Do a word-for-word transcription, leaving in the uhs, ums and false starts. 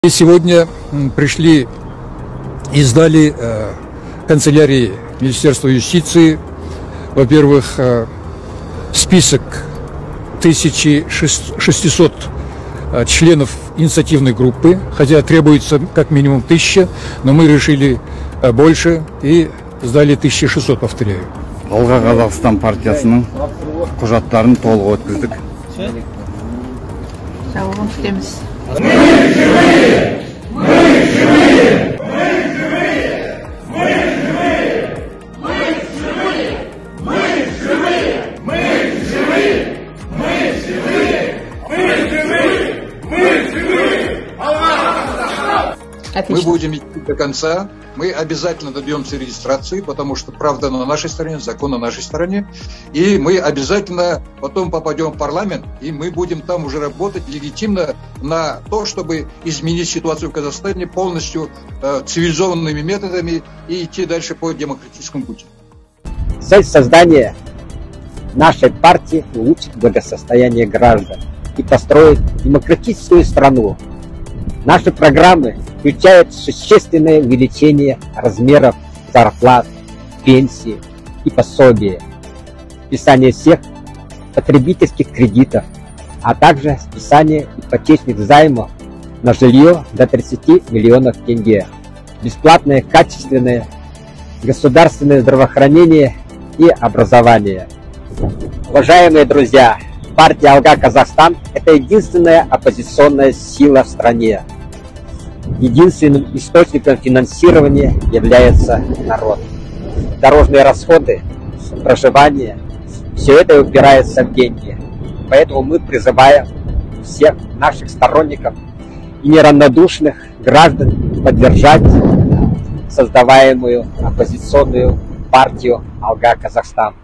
И сегодня пришли и сдали э, канцелярии Министерства юстиции, во-первых, э, список тысячи шестисот э, членов инициативной группы, хотя требуется как минимум тысяча, но мы решили э, больше и сдали тысячу шестьсот, повторяю. Алга Казахстан партиясының құжаттарын толық өткіздік. Жауабын күтеміз. Мы живые! Мы живые! Мы живые! Мы живые! Мы живые! Мы живые! Мы живые! Мы живые! Мы живые! Мы будем идти до конца. Мы обязательно добьемся регистрации, потому что правда на нашей стороне, закон на нашей стороне. И мы обязательно потом попадем в парламент, и мы будем там уже работать легитимно на то, чтобы изменить ситуацию в Казахстане полностью э, цивилизованными методами и идти дальше по демократическому пути. Цель создания нашей партии – улучшить благосостояние граждан и построить демократическую страну. Наши программы включают существенное увеличение размеров зарплат, пенсий и пособий, списание всех потребительских кредитов, а также списание ипотечных займов на жилье до тридцати миллионов тенге, бесплатное качественное государственное здравоохранение и образование. Уважаемые друзья, партия Алга Казахстан – это единственная оппозиционная сила в стране. Единственным источником финансирования является народ. Дорожные расходы, проживание – все это упирается в деньги. Поэтому мы призываем всех наших сторонников и неравнодушных граждан поддержать создаваемую оппозиционную партию Алга Казахстан.